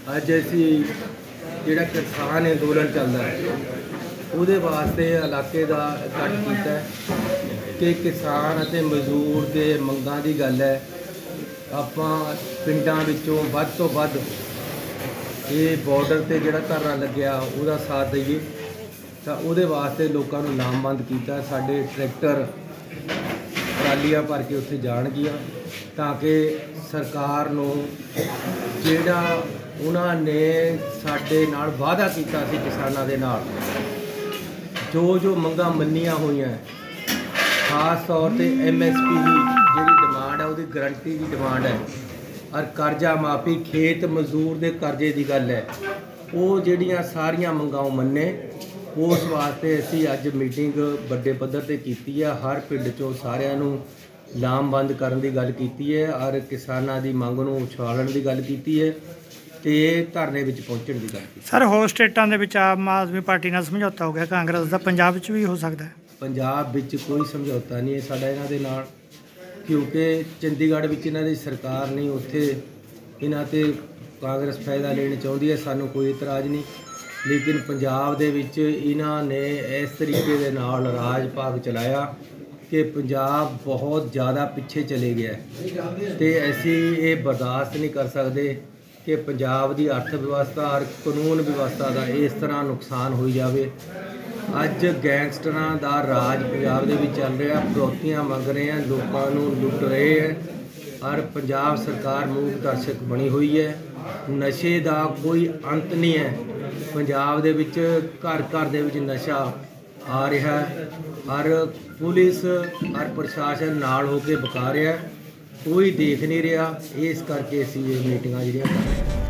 अज असी जिहड़ा किसान अंदोलन चलता है उहदे वास्ते इलाके का इकट्ठ किया कि किसान अते मजदूर के मंगां की गल है। आपां पिंडां विचों वध तो वध ये बॉर्डर ते जिहड़ा धरना लग्या उहदा साथ दईए तो उहदे वास्ते लोकां नूं लामबंद कीता। साडे ट्रैक्टर ट्रालियां भर के उत्थे जाणगियां ताकि सरकार नूं जिहड़ा उन्हां ने साडे नाल वादा कीता सी किसानां दे नाल जो जो मंगां मन्नियां होईयां खास तौर ते MSP की जिहड़ी डिमांड है उहदी गरंटी की डिमांड है और कर्जा माफ़ी खेत मजदूर के कर्जे की गल है वो जिहड़ियां सारियां मंगां मन्ने। उस वास्ते असीं अज मीटिंग बड़े पद्धर ते कीती है। हर पिंड चों सारिआं नूं लामबंद करन दी गल कीती है और किसानां दी मंग नूं उछालण दी गल कीती है ते धरने विच पहुंचण दी गल कीती। सर होर स्टेटां दे विच आम आदमी पार्टी नाल समझौता हो गया कांग्रेस दा, पंजाब विच भी हो सकदा है? पंजाब विच कोई समझौता नहीं है साडा इन्हां दे नाल, क्योंकि चंडीगढ़ विच इन्हां दी सरकार नहीं, उत्थे इन्हां ते कांग्रेस फायदा लेना चाहुंदी है, सानूं कोई इतराज़ नहीं। लेकिन पंजाब दे विच इन्हां ने इस तरीके दे नाल राज भाग चलाया कि पंजाब बहुत ज़्यादा पिछे चले गया तो असी ये बर्दाश्त नहीं कर सकते कि पंजाब की अर्थ व्यवस्था और कानून व्यवस्था का इस तरह नुकसान हो जाए। अज गैंगस्टरां दा राज पंजाब दे विच चल रहा, फिरौतियां मंग रहे हैं, लोगों को लुट रहे हैं और पंजाब सरकार मूक दर्शक बनी हुई है। नशे का कोई अंत नहीं है, पंजाब दे विच घर घर दे विच नशा आ रहा है और पुलिस और प्रशासन नाल होकर बका रहा है, कोई देख नहीं रहा। इस करके असीं ये मीटिंगां जिहड़ियां कर रहे हैं।